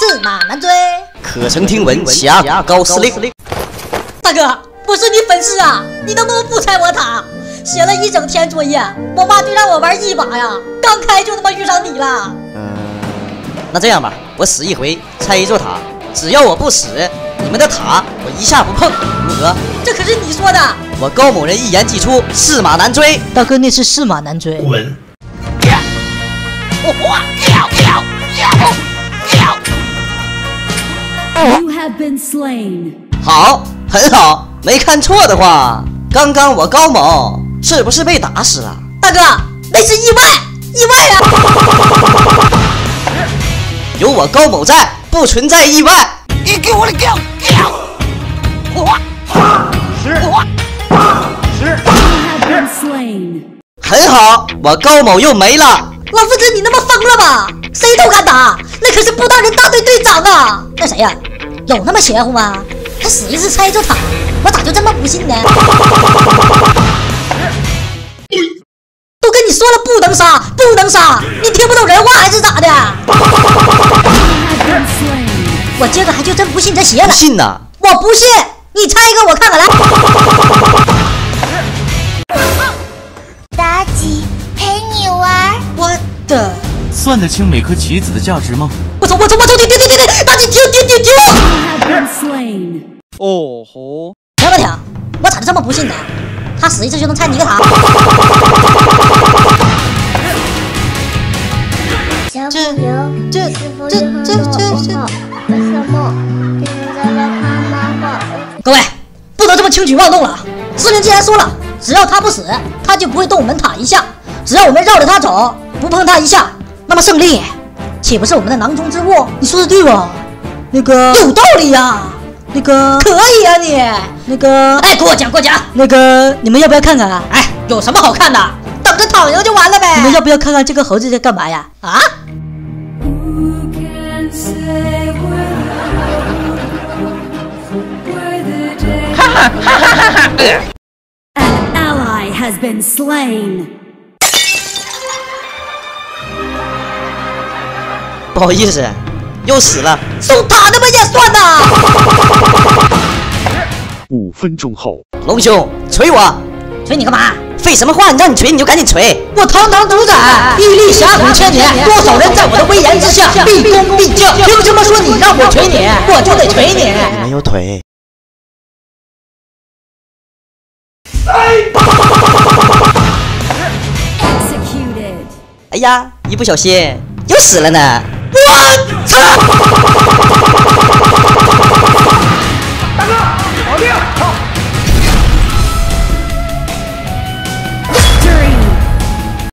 驷马难追。 可曾听闻峡谷高司令？ 大哥，我是你粉丝啊，你能不能不拆我塔？写了一整天作业，我妈就让我玩一把呀，刚开就他妈遇上你了。 那这样吧，我死一回拆一座塔，只要我不死，你们的塔我一下不碰，如何？ 这可是你说的。 我高某人一言既出，驷马难追。 大哥，那是驷马难追。 滚！ You have been slain. 好，很好，没看错的话，刚刚我高某是不是被打死了？ 大哥，那是意外，意外啊！ 有我高某在，不存在意外。 你给我的狗！ You have been slain. 很好，我高某又没了。 老夫子，你他妈疯了吧？谁都敢打，那可是布大人大队队长啊！那谁呀？有那么邪乎吗？他死一次拆一座塔，我咋就这么不信呢？都跟你说了不能杀，不能杀，你听不懂人话还是咋的？我今个还就真不信这邪了。 不信呐？ 我不信，你拆一个我看看来。 妲己陪你玩。 我的， 算得清每颗棋子的价值吗？ 我走，停！大姐停！ You have been slain. 哦吼！ 停不停？我咋就这么不信呢？他死一次就能拆你一个塔？ 小朋友，是否有很多好为什么别人在那看漫画？ 各位，不能这么轻举妄动了。司令既然说了，只要他不死，他就不会动我们塔一下。只要我们绕着他走，不碰他一下，那么胜利岂不是我们的囊中之物？你说的对吧？那个有道理呀。那个可以啊你。那个哎，过奖。那个你们要不要看看啊？哎，有什么好看的？等着躺赢就完了呗。你们要不要看看这个猴子在干嘛呀？啊？ An ally has been slain. 不好意思，又死了。 送塔他妈也算呐 5分钟后， 龙兄，捶我！ 捶你干嘛？ 废什么话？你让你捶你就赶紧捶！ 我堂堂主宰，屹立峡谷千年，多少人在我的威严之下毕恭毕敬。凭什么说你让我捶你，我就得捶你？ 你没有腿。 Executed. 哎呀，一不小心又死了呢！ 我操！